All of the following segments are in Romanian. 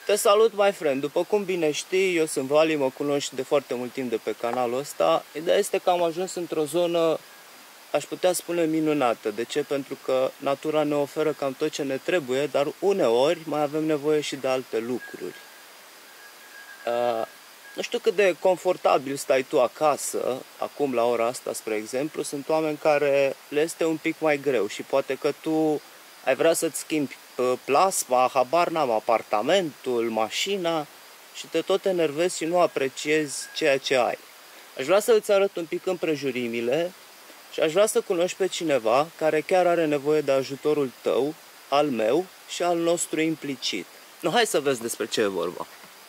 Te salut, my friend! După cum bine știi, eu sunt Vali, mă cunoști de foarte mult timp de pe canalul ăsta. Ideea este că am ajuns într-o zonă, aș putea spune, minunată. De ce? Pentru că natura ne oferă cam tot ce ne trebuie, dar uneori mai avem nevoie și de alte lucruri. Nu știu cât de confortabil stai tu acasă, acum la ora asta, spre exemplu. Sunt oameni care le este un pic mai greu și poate că tu ai vrea să-ți schimbi plasma, habar n-am, apartamentul, mașina și te tot enervezi și nu apreciezi ceea ce ai. Aș vrea să îți arăt un pic împrejurimile și aș vrea să cunoști pe cineva care chiar are nevoie de ajutorul tău, al meu și al nostru implicit. Nu, hai să vezi despre ce e vorba.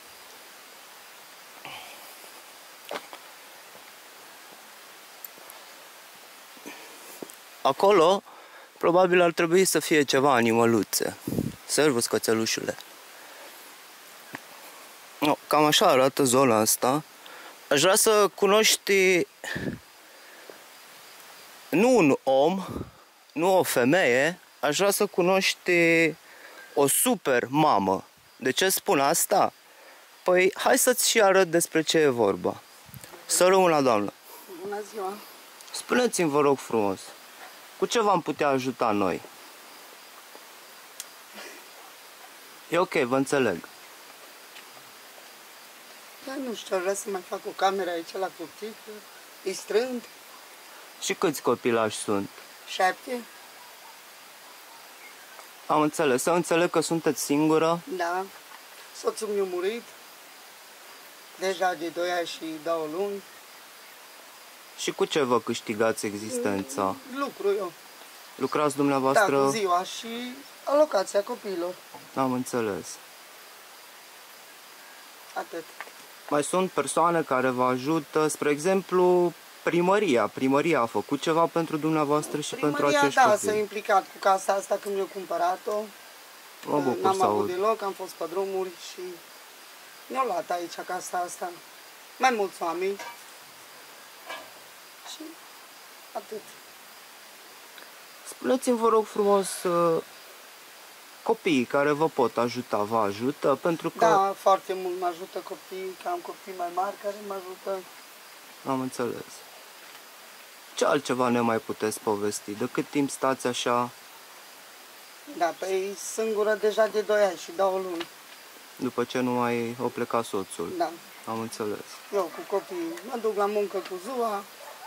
Acolo probabil ar trebui să fie ceva animăluțe. Servus, cățelușule. Cam așa arată zona asta. Aș vrea să cunoști nu un om, nu o femeie, aș vrea să cunoști o super mamă. De ce spun asta? Păi hai să-ți și arăt despre ce e vorba. Să rămână, doamnă. Bună ziua! Spuneți-mi, vă rog frumos, cu ce v-am putea ajuta noi? E ok, vă înțeleg. Dar nu știu, aș vrea să mai fac o cameră aici la copii, îi strând. Și câți copilași sunt? 7. Am înțeles. Să înțeleg că sunteți singură? Da. Soțul mi-a murit. Deja de 2 ani și 2 luni. Și cu ce vă câștigați existența? Lucru eu. Lucrați dumneavoastră? Da, cu ziua și alocația copiilor. Am înțeles. Atât. Mai sunt persoane care vă ajută, spre exemplu, primăria. Primăria a făcut ceva pentru dumneavoastră și pentru acești da, copii. s-a implicat cu casa asta când mi-a cumpărat-o. Mă bucur N-am să avut aud. deloc, am fost pe drumuri și mi-au luat aici casa asta. Mai mulți oameni. Și atât. Spuneți-mi, vă rog frumos, copiii care vă pot ajuta, vă ajută? Pentru că... Da, foarte mult mă ajută copiii, că am copii mai mari care mă ajută. Am înțeles. Ce altceva ne mai puteți povesti? De cât timp stați așa? Da, păi singură deja de 2 ani și 2 luni. După ce nu mai o pleca soțul? Da. Am înțeles. Eu cu copiii mă duc la muncă cu ziua.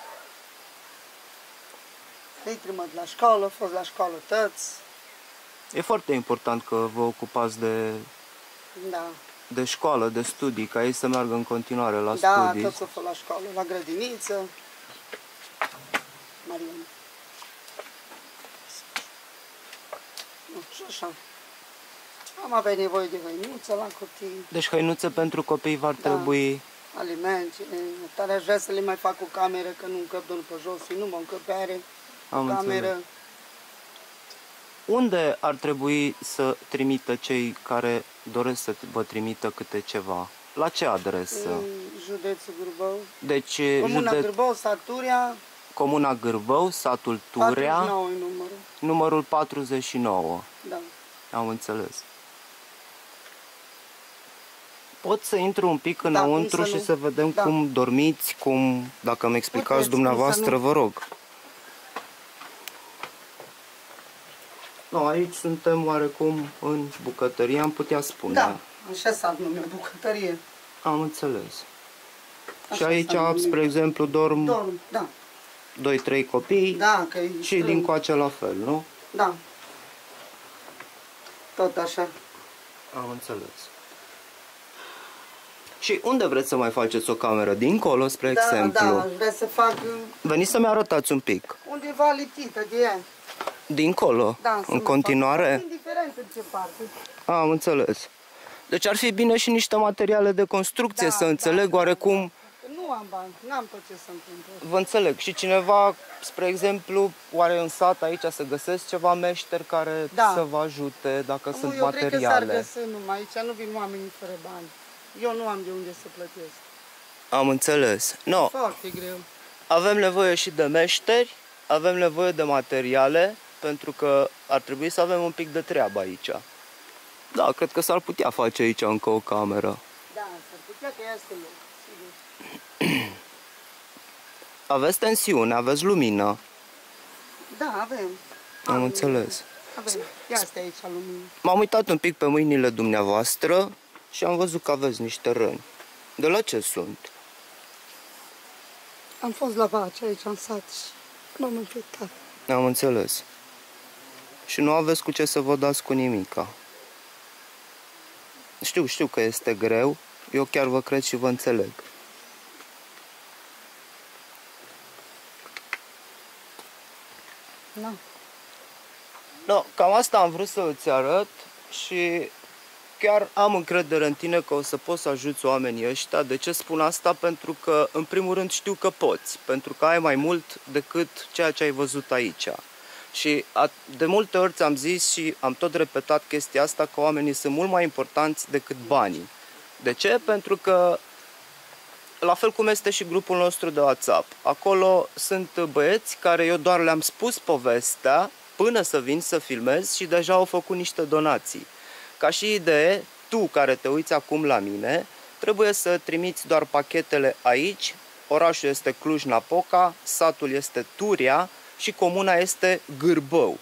Îi trimit la școală, fost la școală tăți. E foarte important că vă ocupați Da. de școală, de studii, ca ei să meargă în continuare la Da, studii. tot să fost la școală, la grădiniță. Mariana. Și așa. Am avea nevoie de hăinuță la copii, Deci hăinuțe pentru copii v-ar Da. trebui... alimente. Tare aș vrea să le mai fac o cameră, că nu încăp doar pe jos, și nu mă încăpere. Am Cameră. înțeles. Unde ar trebui să trimită cei care doresc să vă trimită câte ceva? La ce adresă? În județul Gârbău. Deci, Comuna Gârbău, Saturia, Comuna Gârbău, satul Turea, 49 e numărul. numărul 49. Da. Am înțeles. Pot să intru un pic cum înăuntru să și nu? să vedem Da. cum dormiți, cum, dacă îmi explicați Puteți, cum să dumneavoastră, nu? vă rog. No, aici suntem oarecum în bucătărie, am putea spune. Da, așa s-a numit, bucătărie. Am înțeles. Așa Și aici, s-a numit. spre exemplu, dorm Dorm, da. 2-3 copii Da, că e și strâng. din coace la fel, nu? Da. Tot așa. Am înțeles. Și unde vreți să mai faceți o cameră? Dincolo, spre exemplu? Da, aș vrea să fac Veniți să-mi arătați un pic. undeva liptită de ea. Dincolo? Da, să în nu continuare? fac, indiferent în ce parte. Am înțeles. Deci ar fi bine și niște materiale de construcție, să înțeleg oarecum... Că nu am bani, n-am pe ce să întâmplă. Vă înțeleg. Și cineva, spre exemplu, oare în sat aici să găsesc ceva meșteri care Da. să vă ajute dacă sunt Eu cred că s-ar materiale? găsi numai aici, nu vin oamenii fără bani. Eu nu am de unde să plătesc. Am înțeles. No, Foarte greu. avem nevoie și de meșteri, avem nevoie de materiale, pentru că ar trebui să avem un pic de treabă aici. Da, cred că s-ar putea face aici încă o cameră. Da, s-ar putea că este loc, sigur. Aveți tensiune, aveți lumină. Da, avem. Am înțeles. Avem. Ia asta aici, lumină. M-am uitat un pic pe mâinile dumneavoastră și am văzut că aveți niște răni. De la ce sunt? Am fost la vaci aici în sat și m-am infectat. Am înțeles. Și nu aveți cu ce să vă dați cu nimica. Știu că este greu. Eu chiar vă cred și vă înțeleg. Nu. No, cam asta am vrut să îți arăt și chiar am încredere în tine că o să poți să ajuți oamenii ăștia. De ce spun asta? Pentru că, în primul rând, știu că poți. Pentru că ai mai mult decât ceea ce ai văzut aici. Și de multe ori ți-am zis și am tot repetat chestia asta, că oamenii sunt mult mai importanți decât banii. De ce? Pentru că, la fel cum este și grupul nostru de WhatsApp, acolo sunt băieți care eu doar le-am spus povestea până să vin să filmez și deja au făcut niște donații. Ca și idee, tu care te uiți acum la mine, trebuie să trimiți doar pachetele aici. Orașul este Cluj-Napoca, satul este Turia și comuna este Gârbău.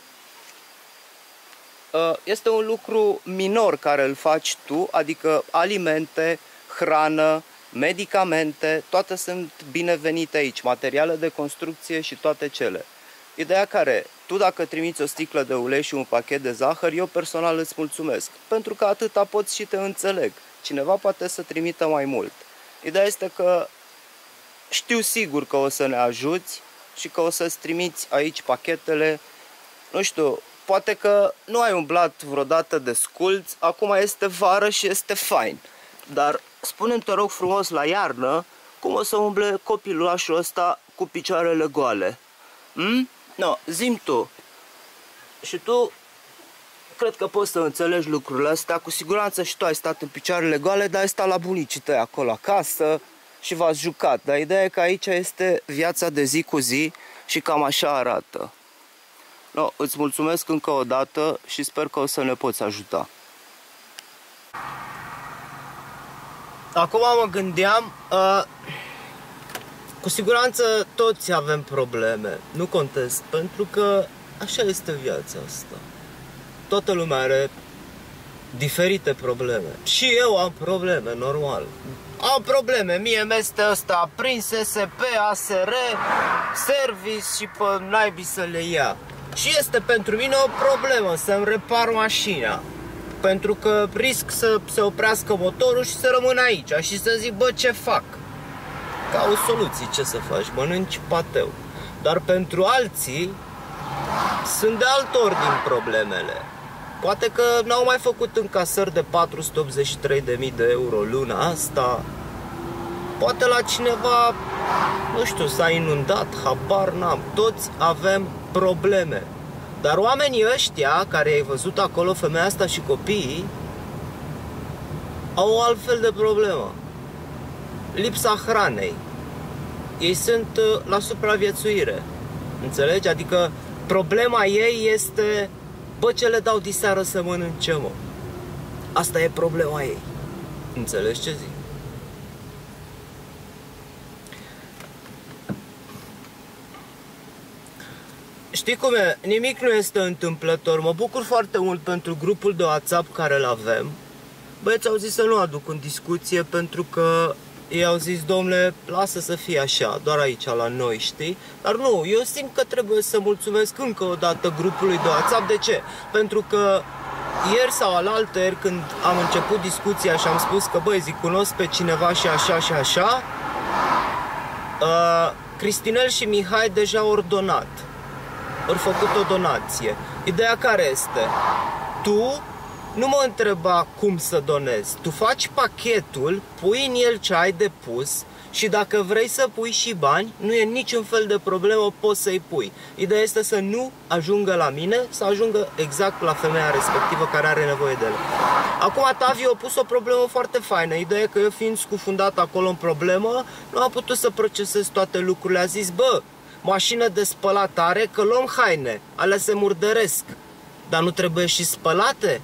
Este un lucru minor care îl faci tu, adică alimente, hrană, medicamente, toate sunt binevenite aici, materiale de construcție și toate cele. Ideea care, tu dacă trimiți o sticlă de ulei și un pachet de zahăr, eu personal îți mulțumesc, pentru că atâta poți și te înțeleg. Cineva poate să trimită mai mult. Ideea este că știu sigur că o să ne ajuți și că o să-ți trimiți aici pachetele. Nu știu, poate că nu ai umblat vreodată de sculți, acum este vară și este fain. Dar spune-mi, te rog frumos, la iarnă, cum o să umble copilașul ăsta cu picioarele goale? No, zi-mi tu. Și tu cred că poți să înțelegi lucrurile astea. Cu siguranță și tu ai stat în picioarele goale, dar ai stat la bunicii tăi acolo acasă și v-ați jucat. Dar ideea e că aici este viața de zi cu zi și cam așa arată. No, îți mulțumesc încă o dată și sper că o să ne poți ajuta. Acum mă gândeam, cu siguranță toți avem probleme, nu contest, pentru că așa este viața asta. Toată lumea are diferite probleme. Și eu am probleme, normal. Am probleme, mie mi-este ăsta prins SP, ASR, service și pe naibii să le ia. Și este pentru mine o problemă să-mi repar mașina. Pentru că risc să se oprească motorul și să rămân aici și să zic, bă, ce fac? Cauți soluții, ce să faci? Mănânci pateu. Dar pentru alții sunt de alt ordin problemele. Poate că n-au mai făcut încasări de 483.000 de euro luna asta. Poate la cineva, nu știu, s-a inundat, habar n-am. Toți avem probleme. Dar oamenii ăștia, care ai văzut acolo, femeia asta și copiii, au o altfel de problemă. Lipsa hranei. Ei sunt la supraviețuire. Înțelegi? Adică problema ei este, bă, ce le dau diseară să mănânce, mă? Asta e problema ei. Înțelegi ce zic? Știi cum e? Nimic nu este întâmplător. Mă bucur foarte mult pentru grupul de WhatsApp care îl avem. Băieți au zis să nu aduc în discuție pentru că ei au zis, domnule, lasă să fie așa, doar aici la noi, știi? Dar nu, eu simt că trebuie să mulțumesc încă o dată grupului de WhatsApp. De ce? Pentru că ieri sau alaltăieri, când am început discuția și am spus că, băi, zic, cunosc pe cineva și așa și așa, Cristinel și Mihai deja au donat. Au făcut o donație. Ideea care este? Tu nu mă întreba cum să donezi. Tu faci pachetul, pui în el ce ai de pus și dacă vrei să pui și bani, nu e niciun fel de problemă, poți să-i pui. Ideea este să nu ajungă la mine, să ajungă exact la femeia respectivă care are nevoie de ele. Acum Tavi a pus o problemă foarte faină. Ideea e că eu, fiind scufundat acolo în problemă, nu am putut să procesez toate lucrurile. A zis, bă, mașină de spălat are, că luăm haine, alea se murdăresc, dar nu trebuie și spălate?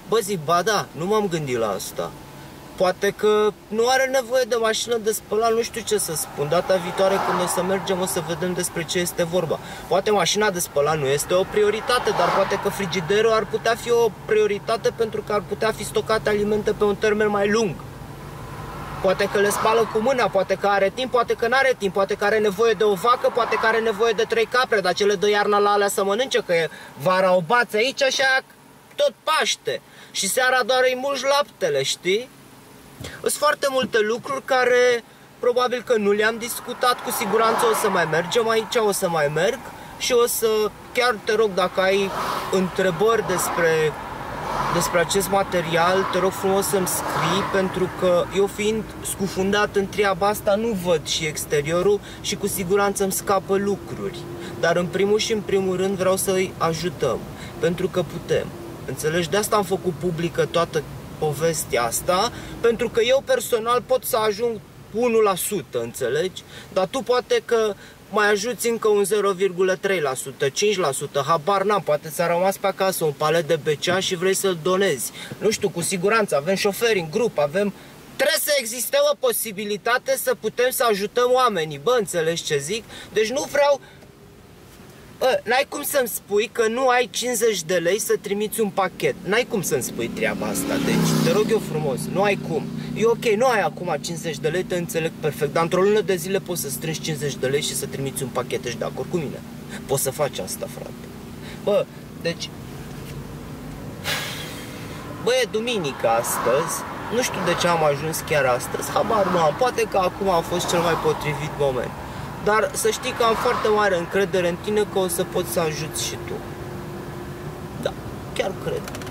Bă, zic, ba da, nu m-am gândit la asta. Poate că nu are nevoie de mașină de spălat, nu știu ce să spun. Data viitoare când o să mergem o să vedem despre ce este vorba. Poate mașina de spălat nu este o prioritate, dar poate că frigiderul ar putea fi o prioritate pentru că ar putea fi stocate alimente pe un termen mai lung. Poate că le spală cu mâna, poate că are timp, poate că nu are timp, poate că are nevoie de o vacă, poate că are nevoie de 3 capre, dar ce le dă iarna la alea să mănânce, că e vara o bață aici și aia tot Paște. Și seara doar îi mulgi laptele, știi? Sunt foarte multe lucruri care probabil că nu le-am discutat, cu siguranță o să mai mergem aici, o să mai merg și o să, chiar te rog, dacă ai întrebări despre acest material, te rog frumos să-mi scrii, pentru că eu fiind scufundat în treaba asta nu văd și exteriorul și cu siguranță îmi scapă lucruri. Dar în primul și în primul rând vreau să-i ajutăm, pentru că putem. Înțelegi? De asta am făcut publică toată povestea asta, pentru că eu personal pot să ajung 1%, înțelegi? Dar tu poate că mai ajuți încă un 0,3%, 5%, habar n-am, poate ți-a rămas pe acasă un palet de becea și vrei să-l donezi. Nu știu, cu siguranță, avem șoferi în grup, trebuie să existe o posibilitate să putem să ajutăm oamenii, bă, înțelegi ce zic? Deci nu vreau... N-ai cum să-mi spui că nu ai 50 de lei să trimiți un pachet. N-ai cum să-mi spui treaba asta. Deci, te rog eu frumos, nu ai cum. E ok, nu ai acum 50 de lei, te înțeleg perfect. Dar într-o lună de zile poți să strângi 50 de lei și să trimiți un pachet. Ești de acord cu mine? Poți să faci asta, frate. Bă, deci... Bă, e duminică astăzi. Nu știu de ce am ajuns chiar astăzi. Habar nu am. Poate că acum a fost cel mai potrivit moment. Dar să știi că am foarte mare încredere în tine că o să poți să ajuți și tu. Da, chiar cred.